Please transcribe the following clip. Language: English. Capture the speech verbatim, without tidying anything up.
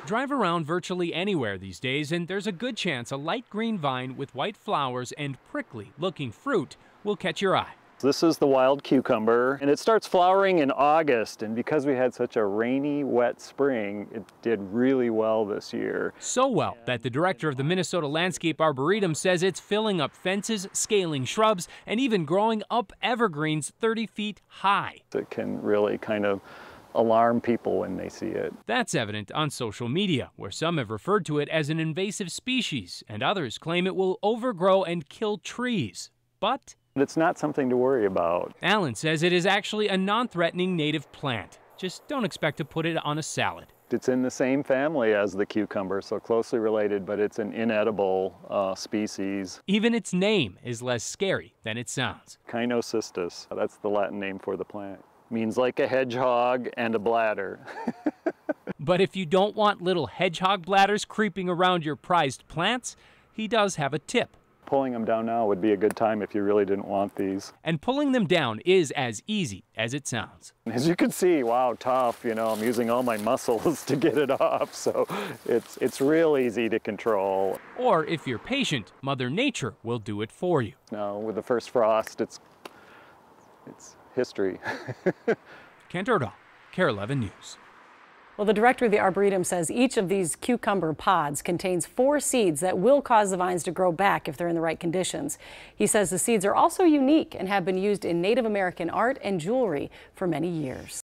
Drive around virtually anywhere these days, and there's a good chance a light green vine with white flowers and prickly-looking fruit will catch your eye. This is the wild cucumber, and it starts flowering in August, and because we had such a rainy, wet spring, it did really well this year. So well that the director of the Minnesota Landscape Arboretum says it's filling up fences, scaling shrubs, and even growing up evergreens thirty feet high. It can really kind of alarm people when they see it. That's evident on social media, where some have referred to it as an invasive species, and others claim it will overgrow and kill trees. But it's not something to worry about. Alan says it is actually a non-threatening native plant. Just don't expect to put it on a salad. It's in the same family as the cucumber, so closely related, but it's an inedible uh, species. Even its name is less scary than it sounds. Cynocystis, that's the Latin name for the plant. Means like a hedgehog and a bladder. But if you don't want little hedgehog bladders creeping around your prized plants, he does have a tip. Pulling them down now would be a good time if you really didn't want these. And pulling them down is as easy as it sounds. As you can see, wow, tough, you know, I'm using all my muscles to get it off, so it's, it's real easy to control. Or if you're patient, Mother Nature will do it for you. No, with the first frost, it's, it's history. Kent Erdahl, KARE eleven News. Well, the director of the Arboretum says each of these cucumber pods contains four seeds that will cause the vines to grow back if they're in the right conditions. He says the seeds are also unique and have been used in Native American art and jewelry for many years.